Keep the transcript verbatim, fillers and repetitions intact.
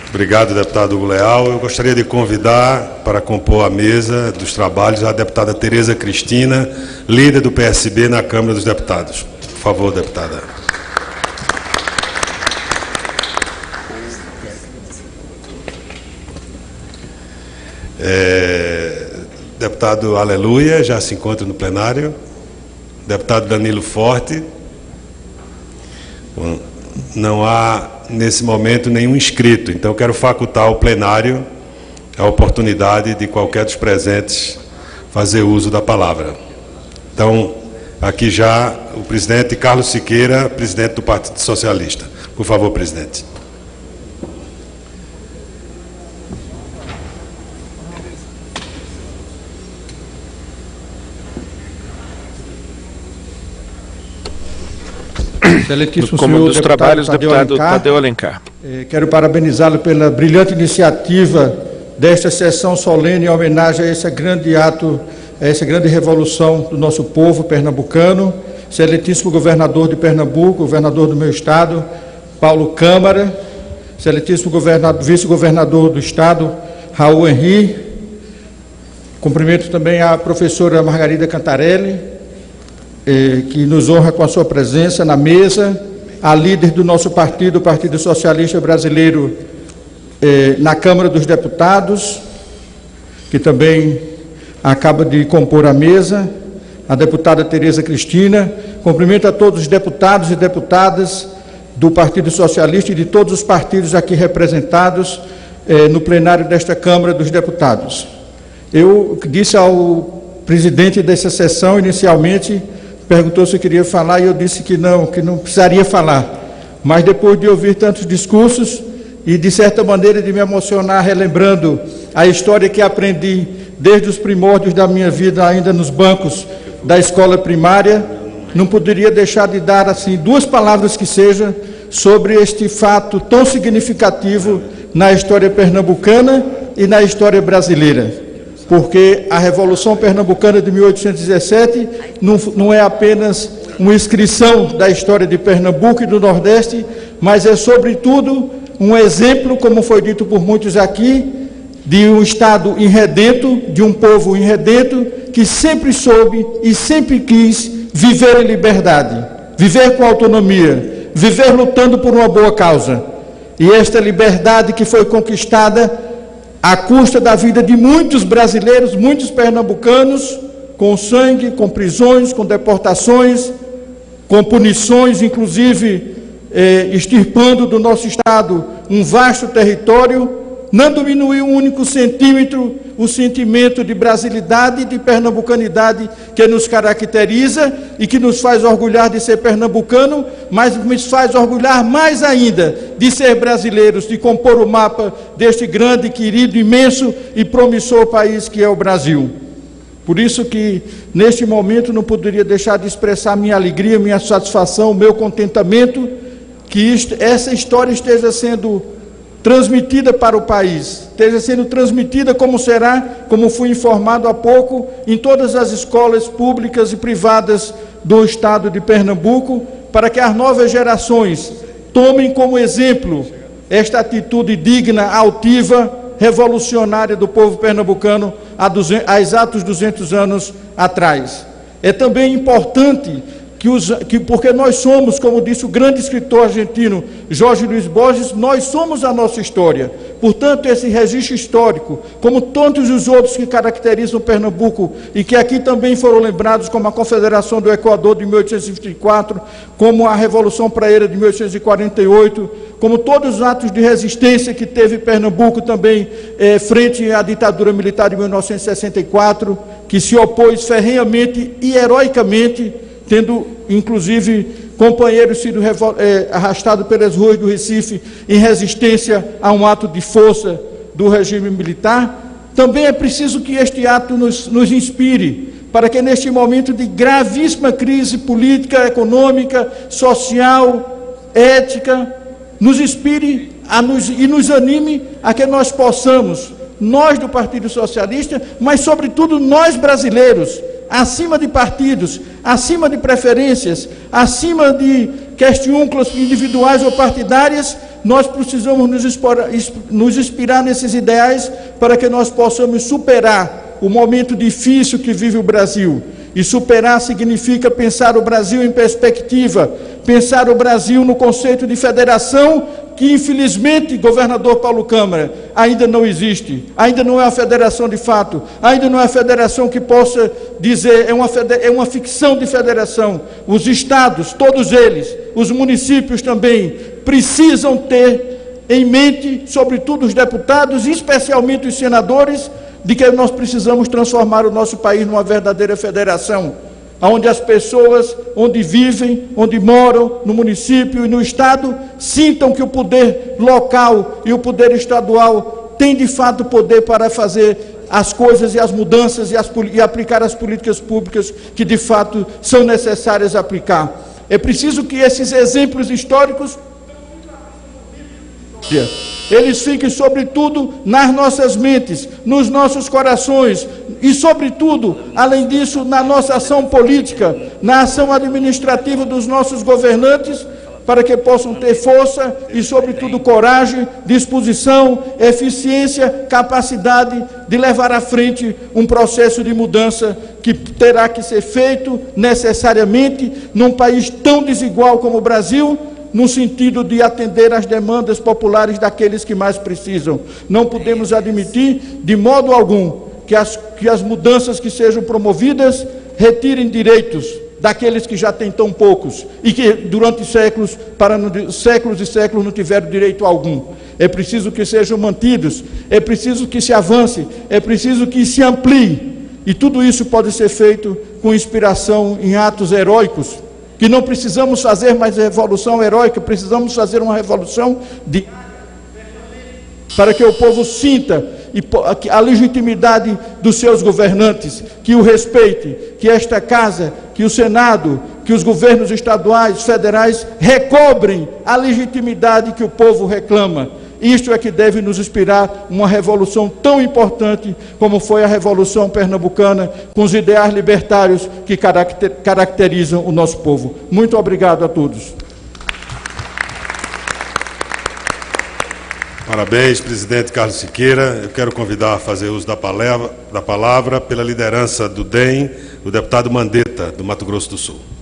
Obrigado, deputado Hugo Leal. Eu gostaria de convidar para compor a mesa dos trabalhos a deputada Tereza Cristina, líder do P S B na Câmara dos Deputados. Por favor, deputada. É, deputado Aleluia, já se encontra no plenário. Deputado Danilo Forte. Bom, não há, nesse momento, nenhum inscrito, então quero facultar ao plenário a oportunidade de qualquer dos presentes fazer uso da palavra. Então, aqui já o presidente Carlos Siqueira, presidente do Partido Socialista. Por favor, presidente. Excelentíssimo no comando dos trabalhos, deputado Tadeu Alencar. Eh, quero parabenizá-lo pela brilhante iniciativa desta sessão solene em homenagem a esse grande ato, a essa grande revolução do nosso povo pernambucano. Excelentíssimo governador de Pernambuco, governador do meu estado, Paulo Câmara. Excelentíssimo vice-governador do estado, Raul Henri. Cumprimento também a professora Margarida Cantarelli, que nos honra com a sua presença na mesa, a líder do nosso partido, o Partido Socialista Brasileiro, eh, na Câmara dos Deputados, que também acaba de compor a mesa, a deputada Tereza Cristina. Cumprimento a todos os deputados e deputadas do Partido Socialista e de todos os partidos aqui representados eh, no plenário desta Câmara dos Deputados. Eu disse ao presidente dessa sessão, inicialmente, perguntou se eu queria falar e eu disse que não, que não precisaria falar. Mas depois de ouvir tantos discursos e, de certa maneira, de me emocionar relembrando a história que aprendi desde os primórdios da minha vida, ainda nos bancos da escola primária, não poderia deixar de dar, assim, duas palavras que sejam sobre este fato tão significativo na história pernambucana e na história brasileira. Porque a Revolução Pernambucana de mil oitocentos e dezessete não, não é apenas uma inscrição da história de Pernambuco e do Nordeste, mas é, sobretudo, um exemplo, como foi dito por muitos aqui, de um Estado irredento, de um povo irredento, que sempre soube e sempre quis viver em liberdade, viver com autonomia, viver lutando por uma boa causa. E esta liberdade que foi conquistada à custa da vida de muitos brasileiros, muitos pernambucanos, com sangue, com prisões, com deportações, com punições, inclusive eh, extirpando do nosso Estado um vasto território, não diminuiu um único centímetro o sentimento de brasilidade e de pernambucanidade que nos caracteriza e que nos faz orgulhar de ser pernambucano, mas nos faz orgulhar mais ainda de ser brasileiros, de compor o mapa deste grande, querido, imenso e promissor país que é o Brasil. Por isso que, neste momento, não poderia deixar de expressar minha alegria, minha satisfação, meu contentamento, que isto, essa história esteja sendo transmitida para o país, esteja sendo transmitida como será, como fui informado há pouco, em todas as escolas públicas e privadas do estado de Pernambuco, para que as novas gerações tomem como exemplo esta atitude digna, altiva, revolucionária do povo pernambucano há, duzentos, há exatos duzentos anos atrás. É também importante Que os, que, porque nós somos, como disse o grande escritor argentino Jorge Luiz Borges, nós somos a nossa história. Portanto, esse registro histórico, como tantos os outros que caracterizam Pernambuco e que aqui também foram lembrados, como a Confederação do Equador de mil oitocentos e vinte e quatro, como a Revolução Praeira de mil oitocentos e quarenta e oito, como todos os atos de resistência que teve Pernambuco também eh, frente à ditadura militar de mil novecentos e sessenta e quatro, que se opôs ferrenhamente e heroicamente, tendo, inclusive, companheiros sido é, arrastados pelas ruas do Recife em resistência a um ato de força do regime militar. Também é preciso que este ato nos, nos inspire, para que neste momento de gravíssima crise política, econômica, social, ética, nos inspire a nos, e nos anime a que nós possamos, nós do Partido Socialista, mas sobretudo nós brasileiros, acima de partidos, acima de preferências, acima de questiúnculas individuais ou partidárias, nós precisamos nos, expor, nos inspirar nesses ideais para que nós possamos superar o momento difícil que vive o Brasil. E superar significa pensar o Brasil em perspectiva, pensar o Brasil no conceito de federação, que infelizmente, governador Paulo Câmara, ainda não existe, ainda não é uma federação de fato, ainda não é uma federação que possa dizer, é uma, é uma ficção de federação. Os estados, todos eles, os municípios também, precisam ter em mente, sobretudo os deputados, e especialmente os senadores, de que nós precisamos transformar o nosso país numa verdadeira federação, onde as pessoas, onde vivem, onde moram, no município e no estado, sintam que o poder local e o poder estadual têm de fato poder para fazer as coisas e as mudanças e, as, e aplicar as políticas públicas que de fato são necessárias aplicar. É preciso que esses exemplos históricos eles fiquem, sobretudo, nas nossas mentes, nos nossos corações e, sobretudo, além disso, na nossa ação política, na ação administrativa dos nossos governantes, para que possam ter força e, sobretudo, coragem, disposição, eficiência, capacidade de levar à frente um processo de mudança que terá que ser feito necessariamente num país tão desigual como o Brasil, no sentido de atender às demandas populares daqueles que mais precisam. Não podemos admitir, de modo algum, que as, que as mudanças que sejam promovidas retirem direitos daqueles que já têm tão poucos e que durante séculos, para no, séculos e séculos não tiveram direito algum. É preciso que sejam mantidos, é preciso que se avance, é preciso que se amplie. E tudo isso pode ser feito com inspiração em atos heróicos, que não precisamos fazer mais revolução heróica, precisamos fazer uma revolução de... para que o povo sinta a legitimidade dos seus governantes, que o respeite, que esta casa, que o Senado, que os governos estaduais, federais, recobrem a legitimidade que o povo reclama. Isto é que deve nos inspirar uma revolução tão importante como foi a Revolução Pernambucana, com os ideais libertários que caracter, caracterizam o nosso povo. Muito obrigado a todos. Parabéns, presidente Carlos Siqueira. Eu quero convidar a fazer uso da palavra, da palavra pela liderança do D E M, o deputado Mandetta, do Mato Grosso do Sul.